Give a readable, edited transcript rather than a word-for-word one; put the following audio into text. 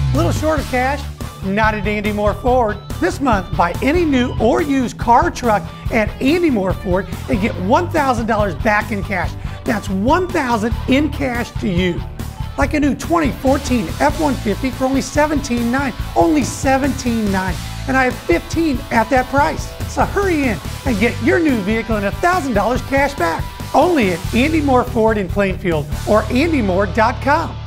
A little short of cash? Not at Andy Mohr Ford. This month, buy any new or used car or truck at Andy Mohr Ford and get $1,000 back in cash. That's $1,000 in cash to you. Like a new 2014 F-150 for only $17,900. Only $17,900. And I have 15 at that price. So hurry in and get your new vehicle and $1,000 cash back. Only at Andy Mohr Ford in Plainfield or andymohr.com.